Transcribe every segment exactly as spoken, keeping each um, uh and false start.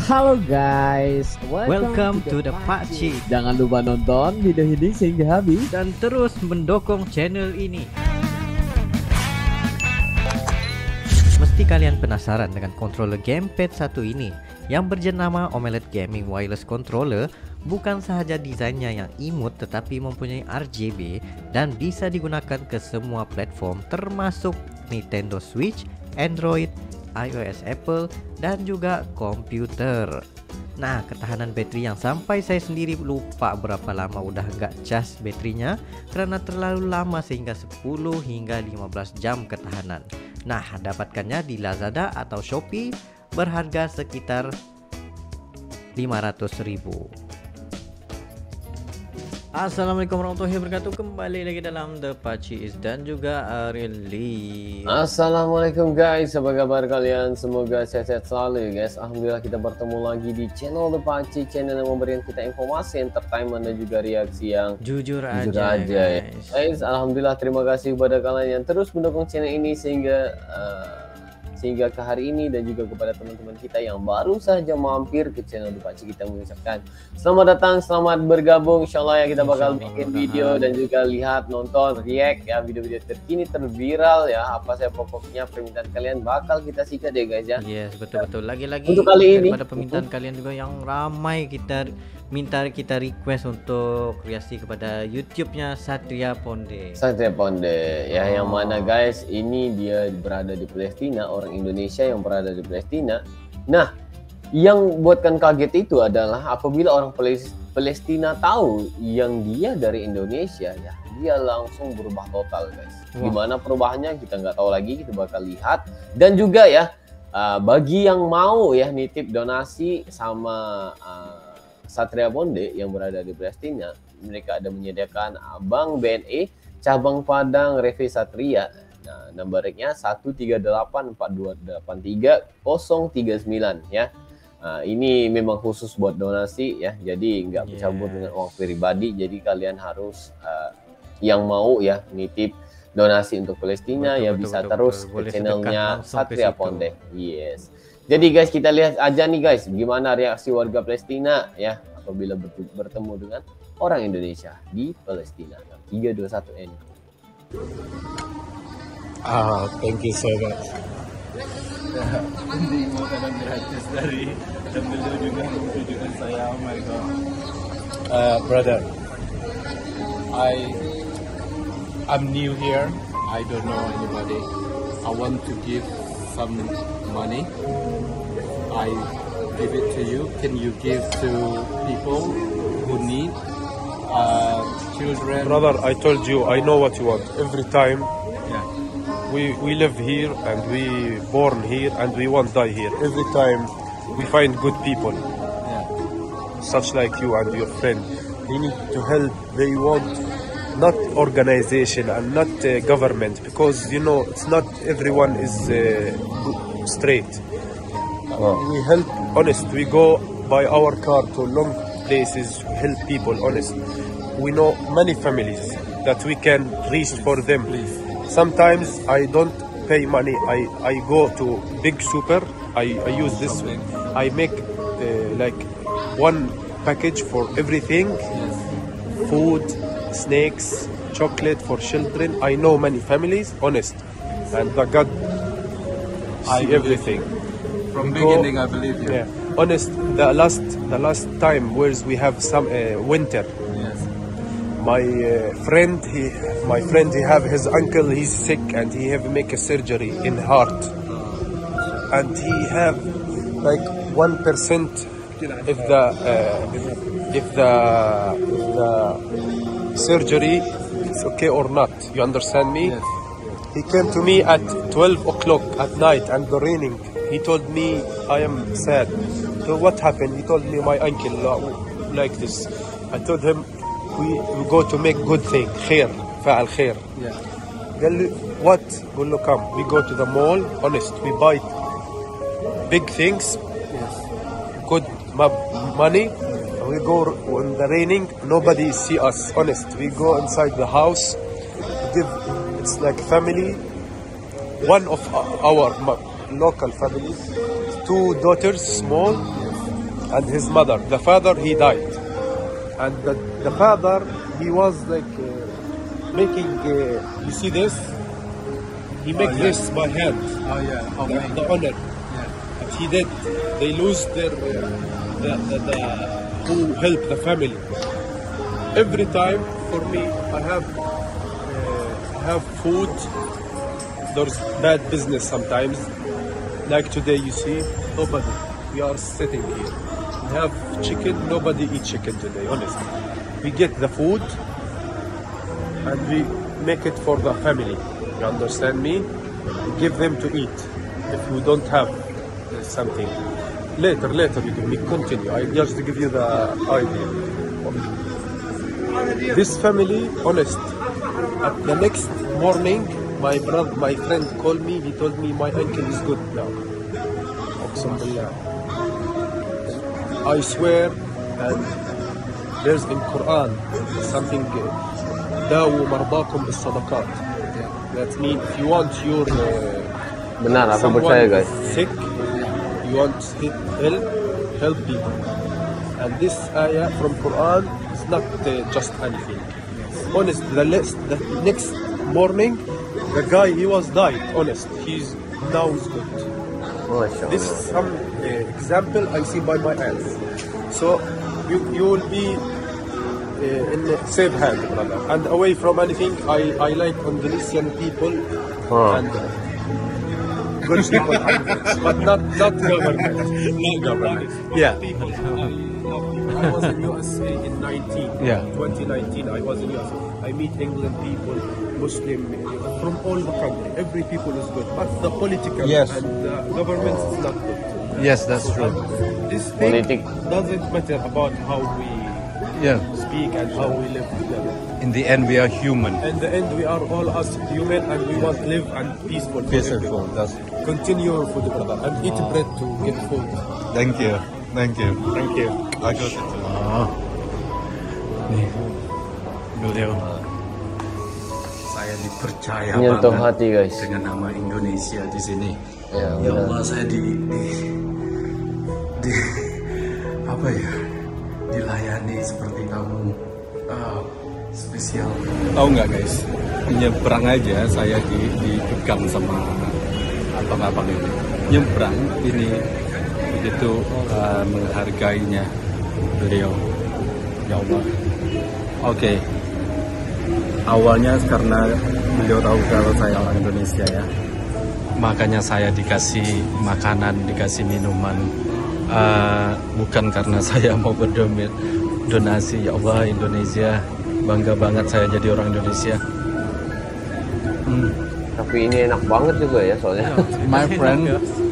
Halo guys, welcome, Welcome to, to the Pakcik. Jangan lupa nonton video ini sehingga habis Dan terus mendukung channel ini. Mesti kalian penasaran dengan controller gamepad satu ini yang berjenama Omelette Gaming Wireless Controller. Bukan sahaja desainnya yang imut, tetapi mempunyai R G B dan bisa digunakan ke semua platform termasuk Nintendo Switch, Android, iOS Apple, dan juga komputer. Nah, ketahanan bateri yang sampai saya sendiri lupa berapa lama udah nggak cas baterinya karena terlalu lama, sehingga sepuluh hingga lima belas jam ketahanan. Nah, dapatkannya di Lazada atau Shopee berharga sekitar lima ratus ribu. Assalamualaikum warahmatullahi wabarakatuh. Kembali lagi dalam The Pakcik dan juga Ariel Lee. Assalamualaikum guys, apa kabar kalian? Semoga sehat-sehat selalu guys. Alhamdulillah kita bertemu lagi di channel The Pakcik, channel yang memberikan kita informasi, entertainment dan juga reaksi yang jujur, jujur aja, aja ya. guys. Guys, alhamdulillah terima kasih kepada kalian yang terus mendukung channel ini sehingga uh, sehingga ke hari ini, dan juga kepada teman-teman kita yang baru saja mampir ke channel The Pakcik, kita mengucapkan selamat datang, selamat bergabung. Insyaallah ya kita bakal bikin video dan juga lihat, nonton, react ya video-video terkini terviral ya. Apa saya pokoknya permintaan kalian bakal kita sikat ya guys ya. Yes, betul-betul. Lagi-lagi Untuk kali ini daripada permintaan untuk... kalian juga yang ramai, kita minta kita request untuk reaksi kepada YouTube-nya Satria Ponde. Satria Ponde ya, oh. yang mana guys ini dia berada di Palestina, orang Indonesia yang berada di Palestina. Nah, yang buatkan kaget itu adalah apabila orang Palestina tahu yang dia dari Indonesia ya, dia langsung berubah total guys. Wow. Gimana perubahannya kita nggak tahu lagi, kita bakal lihat. Dan juga ya uh, bagi yang mau ya nitip donasi sama uh, Satria Ponde yang berada di Palestina, mereka ada menyediakan Bank B N E cabang Padang Revi Satria. Nah, nomornya satu tiga delapan empat dua delapan tiga nol tiga sembilan ya. Nah, ini memang khusus buat donasi ya, jadi nggak bercampur yeah. dengan uang pribadi. Jadi kalian harus uh, yang mau ya nitip donasi untuk Palestina betul, ya betul, bisa betul, terus betul. ke channelnya Satria Ponde. Yes. Jadi guys, kita lihat aja nih guys gimana reaksi warga Palestina ya apabila bertemu dengan orang Indonesia di Palestina. tiga dua satu N. Ah, thank you so much. Ini makanan gratis dari dan beliau juga menunjukkan saya. Oh my god. Uh, brother, I I'm new here. I don't know anybody. I want to give some money. I give it to you. Can you give to people who need uh, children? Brother, I told you I know what you want. Every time Yeah. we we live here and we born here and we won't die here. Every time we find good people, Yeah. such like you and your friend. They need to help. They want not organization and not uh, government, because you know it's not everyone is uh, straight. Oh. We help honest. We go by our car to long places, help people honest. We know many families that we can reach for them. Sometimes I don't pay money. I, I go to big super. I, I use this. I make uh, like one package for everything. Food, snacks, chocolate for children. I know many families, honest. And the God I see everything. From Go- beginning, I believe you. Yeah, honest. The last, the last time whereas we have some uh, winter. Yes. My uh, friend, he, my friend, he have his uncle. He's sick and he have make a surgery in heart, and he have like one percent if the uh, if the if the surgery is okay or not. You understand me? Yes. He came to me at twelve o'clock at night and the raining. He told me I am sad. So what happened? He told me my uncle uh, like this. I told him we, we go to make good thing. خير فعل خير. Yeah. قال لي what? قول له come. We go to the mall. Honest. We buy big things. Yes. Good money. We go in the raining. Nobody see us. Honest. We go inside the house. Give. It's like family. One of our local families, two daughters, small, and his mother. The father, he died, and the, the father, he was like uh, making. Uh, you see this? He make Oh, yeah. this by hand. Oh yeah, The, homemade. the owner. Yeah. But he did. They lose their uh, the, the, the who help the family. Every time for me, I have uh, I have food. There's bad business sometimes. Like today, you see, nobody. We are sitting here. We have chicken. Nobody eat chicken today. Honestly, we get the food and we make it for the family. You understand me? Give them to eat. If you don't have uh, something, later, later you can we continue. I just give you the idea. This family, honest. At the next morning, my brother, my friend called me. He told me my uncle is good now. Aqsam billah. I swear, and there's in Quran something. Dawu mardakum bis sadaqat. That means if you want your uh, Benar, aku someone percaya guys. sick, you want help, help people. And this ayah from Quran is not uh, just anything. Honest, the next, the next morning, the guy he was died. Honest, he's now is good. Masya This is Allah. some uh, example I see by my eyes. So you you will be uh, in a safe hand, brother, and away from anything. I I like Indonesian people Huh. and good people, but not not government. Not government. Yeah. I was in U S A in nineteen. Yeah. twenty nineteen. I was in U S A. I meet England people, Muslim from all the country. Every people is good, but the political Yes. and the government is not good. Yes, that's true. This thing Politik. doesn't matter about how we Yeah. speak and how we live together. In the end, we are human. In the end, we are all us human and we want to live and peaceful. for Peaceful. everyone. That's. Continue your food, brother, and eat bread to get food. Thank you. Thank you. Thank you. Bagus. Ah. Nih, beliau. Saya dipercaya Menyentuh banget hati guys. dengan nama Indonesia di sini. Ya, Ya benar. Allah, saya di, di, di apa ya, dilayani seperti kamu. Ah, spesial. Tahu nggak guys? Nyebrang aja saya di dipegang sama abang-abang ini. Nyebrang ini begitu uh, menghargainya beliau. Ya Allah. Oke. Awalnya karena beliau tahu kalau saya orang Indonesia ya. Makanya saya dikasih makanan, dikasih minuman. Uh, bukan karena saya mau berdonasi. Ya Allah, Indonesia, bangga banget saya jadi orang Indonesia. Hmm. Tapi ini enak banget juga ya soalnya. My friend,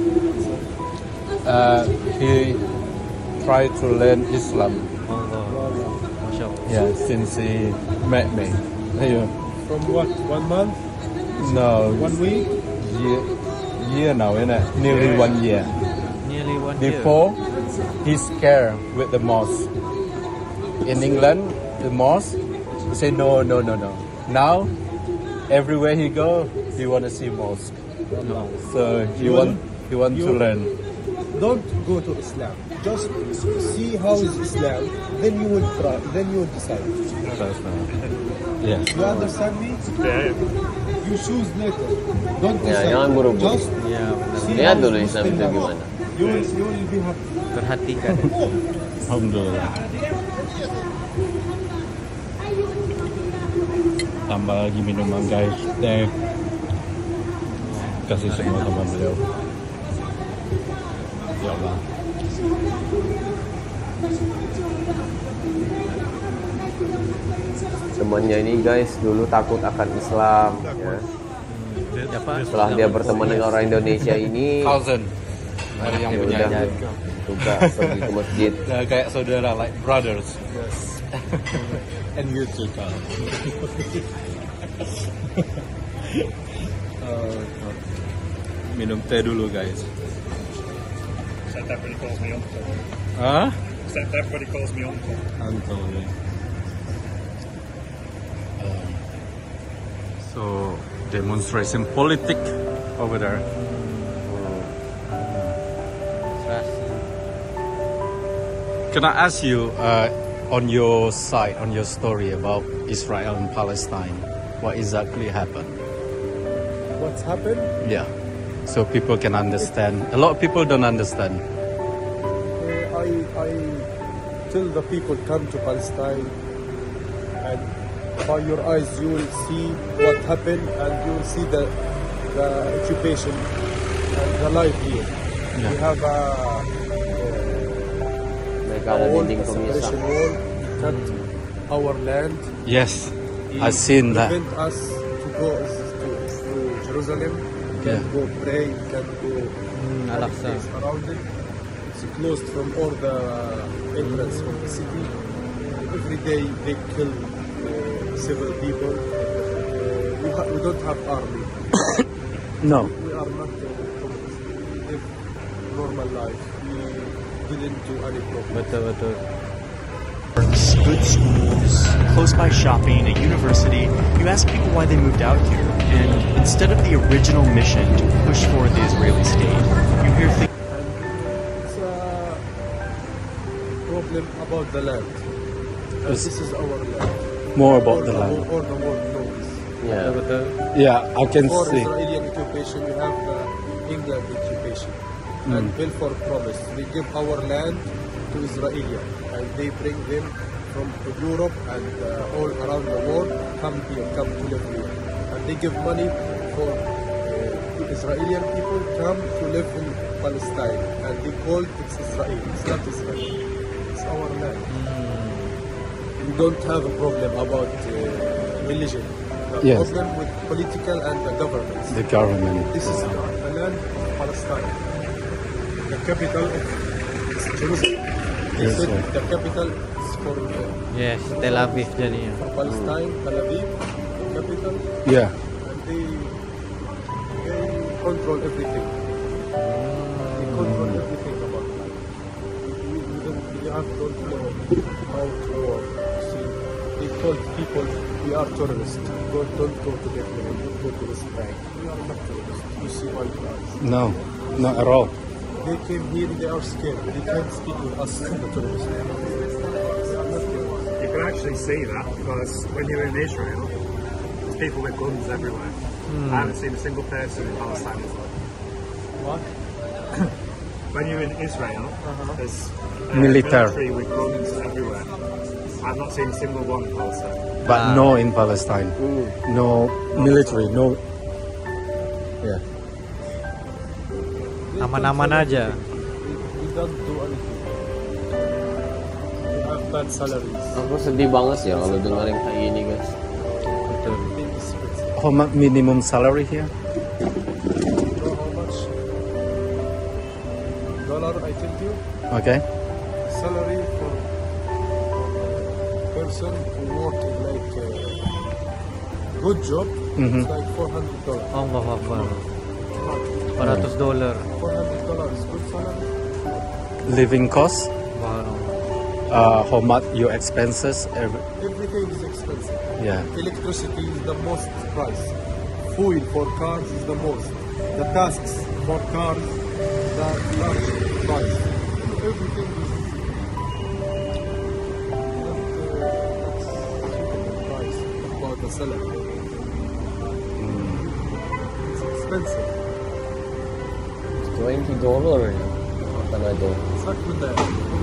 uh, he tried to learn Islam. Masya Allah. Yeah, since he met me. Yeah. From what? One month? No, One week? year, year now, innit? Nearly one year. Nearly one year. Before, he's scared with the mosque. In England, the mosque, he say no, no, no, no. Now, everywhere he go, he want to see mosque. So he You want, he want to you- learn. Don't go to Islam. Just see how is Islam. Then you will try. Then you will decide. That's right. Yeah. You understand me? You choose later. Don't Ya, decide. jangan buru-buru. Just Ya, benar. see Lihat how dulu is Islam itu Muslim gimana. You will, you will be happy. Perhatikan. Alhamdulillah. Tambah lagi minuman guys. Teh. Kasih semua sama beliau. Ya Allah. Temannya ini guys dulu takut akan Islam ya. Siapa? Setelah dia berteman dengan orang Indonesia ini, Cousin. Dari yang ya punya udah suka pergi ke masjid. Ya, kayak saudara, like brothers. And you too, Kak. Uh, minum teh dulu, guys. Everybody calls me uncle. Hah? Everybody calls me uncle. Uncle, ya. Um, so, demonstration politik over there. Serasi. Can I ask you, uh, on your side, on your story about Israel and Palestine, what exactly happened? What's happened? Yeah, so people can understand. A lot of people don't understand. Uh, I, I tell the people come to Palestine, and by your eyes you will see what happened, and you will see the, the occupation and the life here. Yeah. We have a, Mereka a ada wall, dinding a pemisah. separation wall, cut our land. Yes, He I've seen that. prevent us to go to, to Jerusalem. We can Yeah. go pray. We can go Hmm, other Al-Aqsa. place around it. It's closed from all the entrance from the city. Every day they kill uh, several people. Uh, we, ha- we don't have army. No. We are not uh, communists. We live normal life. We didn't do any problem. Betul betul. Good schools, close by shopping, a university. You ask people why they moved out here, and instead of the original mission to push for the Israeli state, you hear things. It's a problem about the land. And Yes. this is our land. More All about the the, land. all the world knows. Ya. Betul. Yeah, I can For see. Israeli occupation, we have uh, England occupation. And Balfour Promise, they give our land to Israeli, and they bring them from Europe and uh, all around the world, come here, come to live here. And they give money for uh, Israeli people come to live in Palestine, and they call it Israel. It's not Israel. It's our land. We don't have a problem about uh, religion. The Yes. problem with political and the government. The government. This is the the land of Palestine. The capital of Jerusalem. They Yes, said sir. the capital is for, uh, Yes, Tel Aviv jadinya. for Palestine, Tel Aviv, the capital, Yeah. and they, they control everything. They control everything about life. We, we, don't, we have don't know how to work. See, they told people we are terrorists. Don't, don't go to that way. Don't go to this bank. We are not terrorists. You see why we are. No, not at all. They came here, they are scared. They can't speak with us, the terrorists. They are not terrorists. You can actually see that because when you're in Israel, there's people with guns everywhere. I haven't seen a single person in Palestine with one. What? When you're in Israel, there's uh, Military. military with guns everywhere. I've not seen a single one in Palestine. But no in Palestine. No military, no. Yeah. They Aman-aman control aja. everything. We, we don't do anything. We have bad salaries. Aku sedih banget ya kalau dengerin kayak gini guys. Betul. Everything is expensive. How much minimum salary here? You know how much? Dollar, I tell you. Okay. Salary for person who work in like a good job, Mhm. it's like four hundred dollars. Allah Akbar. empat ratus dolar. four hundred dollars is good salary. Living cost? Wow. Uh, how much your expenses? Every, Everything is expensive. yeah. Electricity is the most price. Fuel for cars is the most. The tasks for cars, the large price. Everything is price about the salary. It's expensive. twenty dollar ya. Apa itu? Suck with that.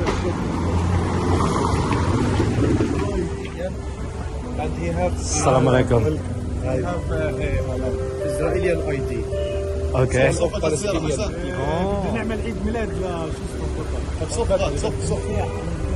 And he have Assalamualaikum. he have uh, uh, Israeli I D. Okay. Of Palestinian. Oh. نعمل عيد ميلاد شو اسمه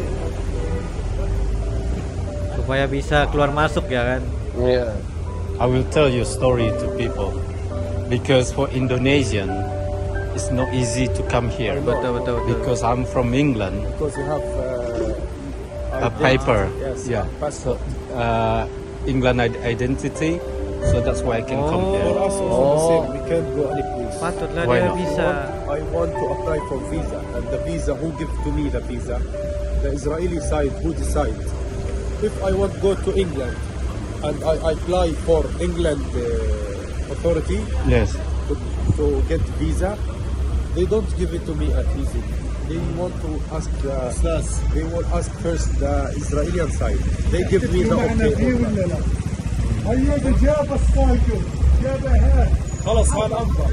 Supaya bisa keluar masuk ya kan. Iya. I will tell you a story to people because for Indonesian, it's not easy to come here. Betul betul betul. Because I'm from England, Because you have uh, a paper. Yes. Yeah. Passport. So, uh, England id- identity. So that's why I can come Oh. For here. us also the same. We can't go any place. Patutlah Why dia not? bisa. I want to apply for visa, and the visa, who give to me the visa? The Israeli side, who decide? If I want to go to England, and I, I apply for England uh, authority Yes. to, to get visa, they don't give it to me at easy. they want to ask the they will ask first the Israeli side. They give me the okay. خلاص هذا أفضل.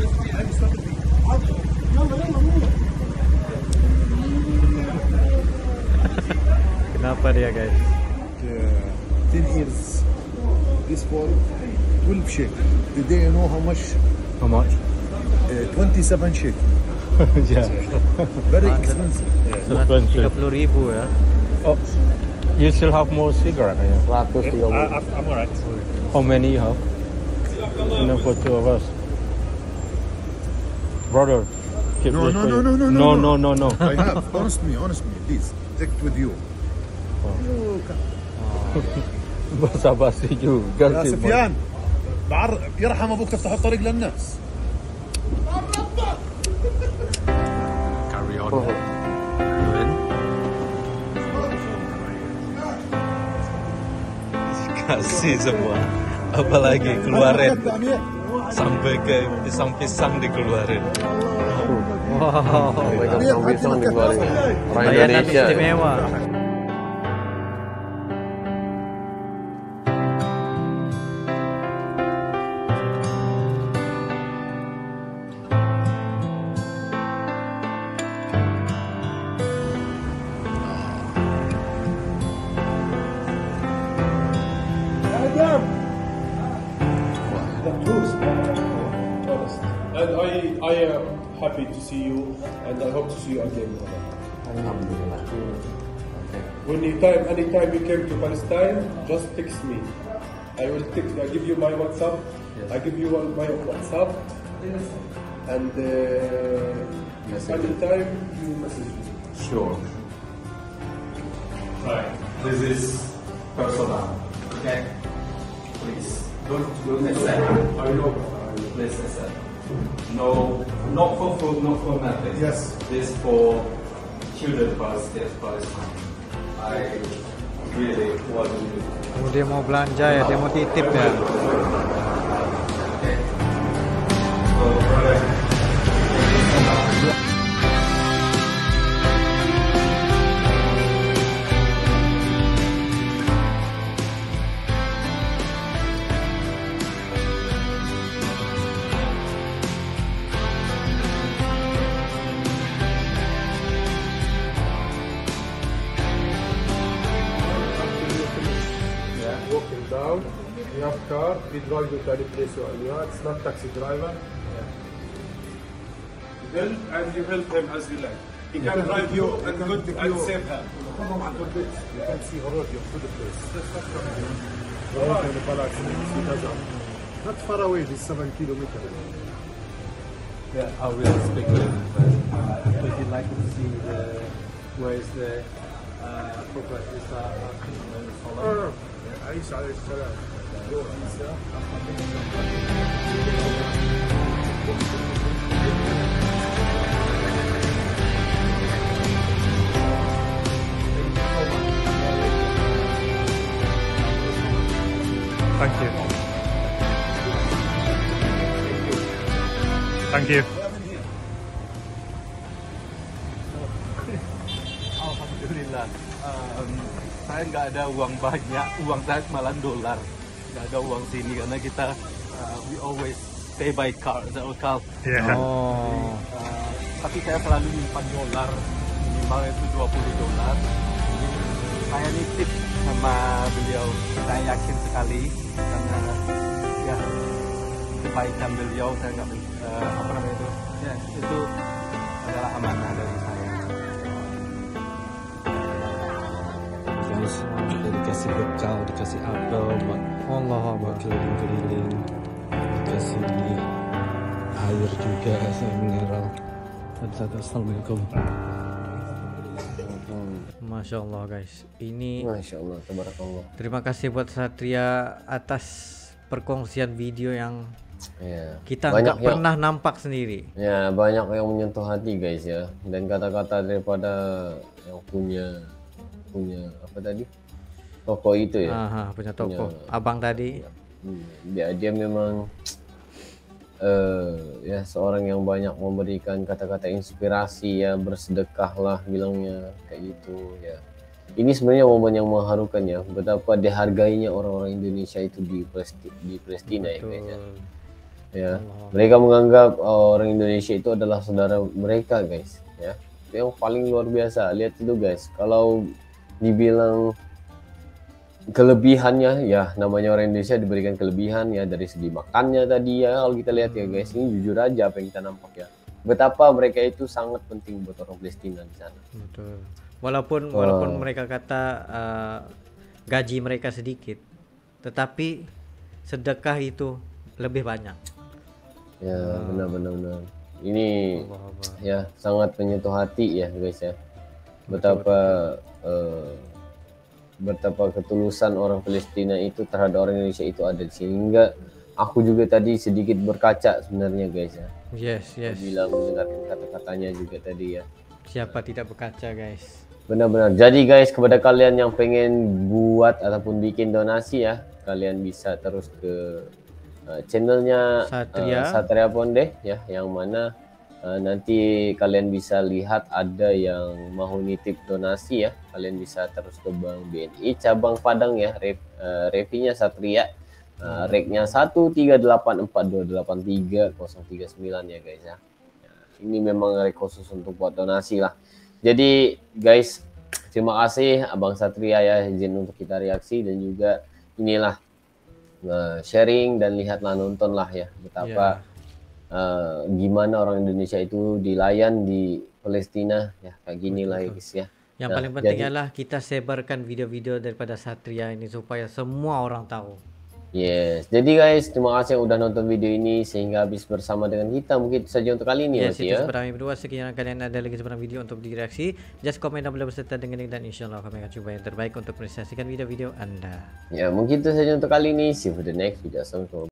Kenapa dia guys? ten years. This for twelve sheikh. Today you know how much? How much? Uh, twenty-seven sheikh. Yeah. Very expensive. tiga puluh ribu ya. Oh, you still have more cigarette? seratus tiga puluh. I'm alright. How many you have? Enough for two of us. Brother, keep No, this no, for no, you. no, no, no, no, no, no, no. I have. Honest me, honest me, please. Take it with you. بس juga يا sih. سفيان بعر يرحم ابوك تفتح الطريق للناس. Carry on. Kasih semua. Apalagi keluarin. Sampai ke pisang-pisang dikeluarin. Wow, Pisang dikeluarin. Orang layanan Indonesia. istimewa. And I I am happy to see you, and I hope to see you again. Alhamdulillah. When you time, anytime you came to Palestine, just text me. I will text. I give you my WhatsApp. I give you one, my WhatsApp, and uh, anytime you message me. Sure. Right. This is personal. Okay. Please don't don't accept. I know. Please accept. No, not for food, not for nothing. Yes. This for children Palestine. Palestine. I really want to. Oh, dia mau belanja ya, dia mau titip ya. Okay. So, brother. Walking down, you have car, we drive you to any place you are. It's not taxi driver. Then and you help him as you like. He can drive you and good and save him. You can see the road, you're to the place. Not far away, this seven kilometers. Yeah, I will speak with him. Would you like to see the where is the uh, Prophet Isa? Uh, عيسى عليه السلام. جو عيسى. Thank you. Thank you. Alhamdulillah. Um, saya nggak ada uang banyak, uang saya malah dolar. Nggak ada uang sini karena kita uh, we always pay by card, our card. Yeah. Oh, Uh, tapi saya selalu nyimpan dolar, minimal itu dua puluh dolar. Jadi saya nitip sama beliau. Saya yakin sekali karena ya kebaikan beliau saya nggak uh, apa namanya itu, ya itu adalah amanah dari saya. Kita dikasih bekal, dikasih apel, buat Allah buat Akbar. keliling-keliling, dikasih air juga, air mineral. Satu assalamualaikum. Masya Allah guys, ini Masya Allah, tabarakallah. terima kasih buat Satria atas perkongsian video yang Ya. kita Banyak nggak yang- pernah nampak sendiri. Ya, banyak yang menyentuh hati guys ya. Dan kata-kata daripada yang punya punya apa tadi? Toko itu ya. Aha, punya toko. Punya- Abang tadi. Hmm, dia dia memang uh, ya seorang yang banyak memberikan kata-kata inspirasi ya, bersedekahlah bilangnya kayak gitu ya. Ini sebenarnya momen yang mengharukan ya, betapa dihargainya orang-orang Indonesia itu di Palestina, di Palestina ya guys ya. Ya, mereka menganggap oh, orang Indonesia itu adalah saudara mereka guys ya. Itu yang paling luar biasa. Lihat itu guys, kalau dibilang kelebihannya ya, namanya orang Indonesia diberikan kelebihan ya dari segi makannya tadi ya. Kalau kita lihat ya guys, ini jujur aja apa yang kita nampak ya, betapa mereka itu sangat penting buat orang Palestina di sana. Betul. Walaupun oh. walaupun mereka kata uh, gaji mereka sedikit, tetapi sedekah itu lebih banyak. Ya benar-benar benar. Ini Allah, Allah. Ya sangat menyentuh hati ya guys ya. Betapa uh, betapa ketulusan orang Palestina itu terhadap orang Indonesia itu ada di sini. Hingga aku juga tadi sedikit berkaca sebenarnya guys ya. Yes yes. Bilang mendengarkan kata-katanya juga tadi ya. Siapa tidak berkaca guys. Benar-benar. Jadi guys, kepada kalian yang pengen buat ataupun bikin donasi ya, kalian bisa terus ke Uh, channelnya Satria. Uh, Satria Ponde ya, yang mana uh, nanti kalian bisa lihat ada yang mau nitip donasi ya, kalian bisa terus ke Bank B N I cabang Padang ya, ref, uh, revinya Satria, uh, reknya satu tiga delapan empat dua delapan tiga nol tiga sembilan ya guys ya. Nah, ini memang rek khusus untuk buat donasi lah. Jadi guys, terima kasih Abang Satria ya, izin untuk kita reaksi dan juga inilah Nah, sharing dan lihatlah, nontonlah ya betapa yeah. uh, gimana orang Indonesia itu dilayan di Palestina ya, kayak gini lah ya guys ya. Yang nah, paling penting jadi, adalah kita sebarkan video-video daripada Satria ini supaya semua orang tahu. Yes, jadi guys, terima kasih yang udah nonton video ini sehingga habis bersama dengan kita. Mungkin itu saja untuk kali ini yes, ya. Yes, kami berdua. Sekiranya kalian ada lagi sebarang video untuk direaksi, just komen dan boleh berserta dengan link dan insyaallah kami akan coba yang terbaik untuk merealisasikan video-video Anda. Ya, mungkin itu saja untuk kali ini. See you for the next video. Assalamualaikum.